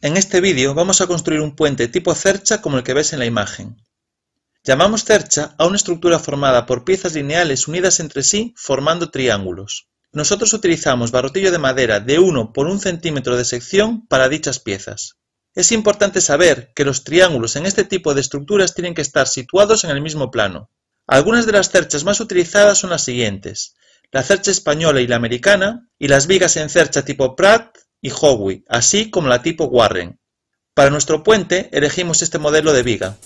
En este vídeo vamos a construir un puente tipo cercha como el que ves en la imagen. Llamamos cercha a una estructura formada por piezas lineales unidas entre sí formando triángulos. Nosotros utilizamos barrotillo de madera de 1 por 1 centímetro de sección para dichas piezas. Es importante saber que los triángulos en este tipo de estructuras tienen que estar situados en el mismo plano. Algunas de las cerchas más utilizadas son las siguientes: la cercha española y la americana, y las vigas en cercha tipo Pratt y Howe, así como la tipo Warren. Para nuestro puente elegimos este modelo de viga.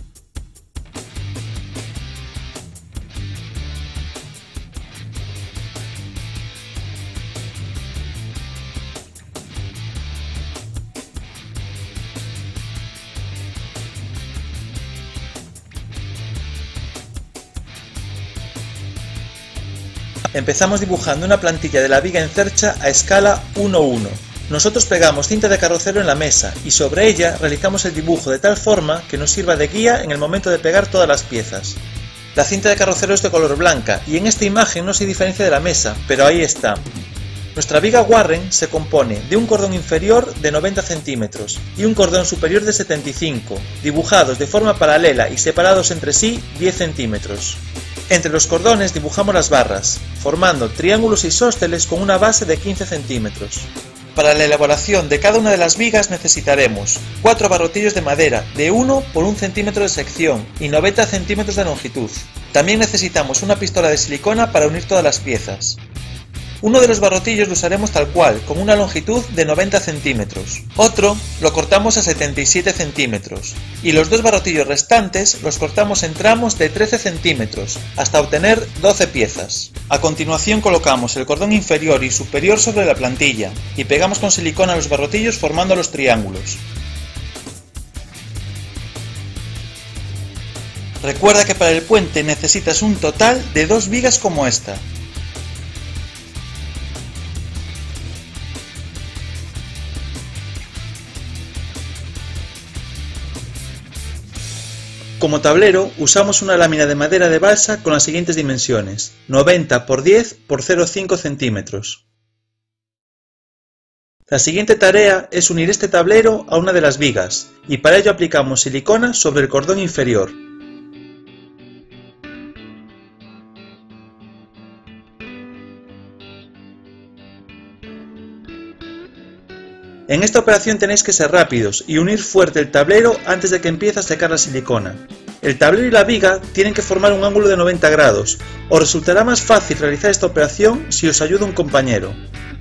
Empezamos dibujando una plantilla de la viga en cercha a escala 1:1. Nosotros pegamos cinta de carrocero en la mesa y sobre ella realizamos el dibujo de tal forma que nos sirva de guía en el momento de pegar todas las piezas. La cinta de carrocero es de color blanca y en esta imagen no se diferencia de la mesa, pero ahí está. Nuestra viga Warren se compone de un cordón inferior de 90 centímetros y un cordón superior de 75, dibujados de forma paralela y separados entre sí 10 centímetros. Entre los cordones dibujamos las barras, formando triángulos isósceles con una base de 15 centímetros. Para la elaboración de cada una de las vigas necesitaremos 4 barrotillos de madera de 1 por 1 centímetro de sección y 90 centímetros de longitud. También necesitamos una pistola de silicona para unir todas las piezas. Uno de los barrotillos lo usaremos tal cual, con una longitud de 90 centímetros. Otro lo cortamos a 77 centímetros. Y los 2 barrotillos restantes los cortamos en tramos de 13 centímetros, hasta obtener 12 piezas. A continuación colocamos el cordón inferior y superior sobre la plantilla, y pegamos con silicona los barrotillos formando los triángulos. Recuerda que para el puente necesitas un total de 2 vigas como esta. Como tablero usamos una lámina de madera de balsa con las siguientes dimensiones: 90 x 10 x 0,5 centímetros. La siguiente tarea es unir este tablero a una de las vigas, y para ello aplicamos silicona sobre el cordón inferior. En esta operación tenéis que ser rápidos y unir fuerte el tablero antes de que empiece a secar la silicona. El tablero y la viga tienen que formar un ángulo de 90 grados. Os resultará más fácil realizar esta operación si os ayuda un compañero.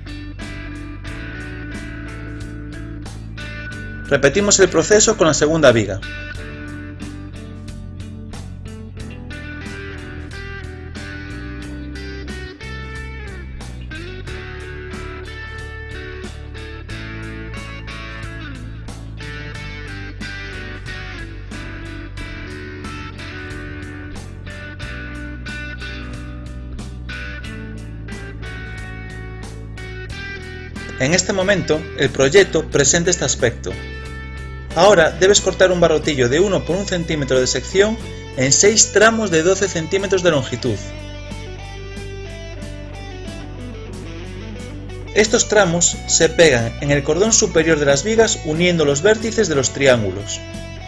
Repetimos el proceso con la segunda viga. En este momento, el proyecto presenta este aspecto. Ahora debes cortar un barrotillo de 1 por 1 centímetro de sección en 6 tramos de 12 centímetros de longitud. Estos tramos se pegan en el cordón superior de las vigas uniendo los vértices de los triángulos.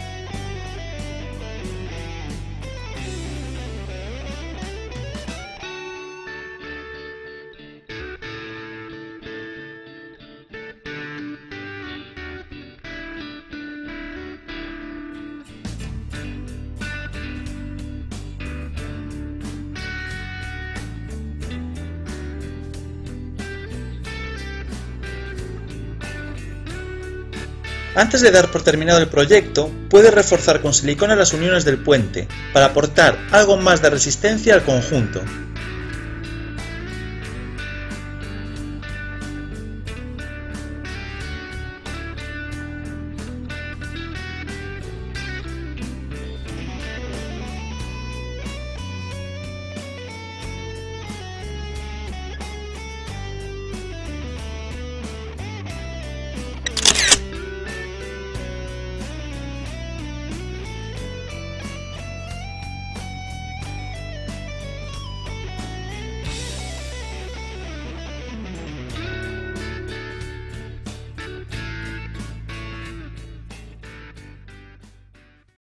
Antes de dar por terminado el proyecto, puedes reforzar con silicona las uniones del puente, para aportar algo más de resistencia al conjunto.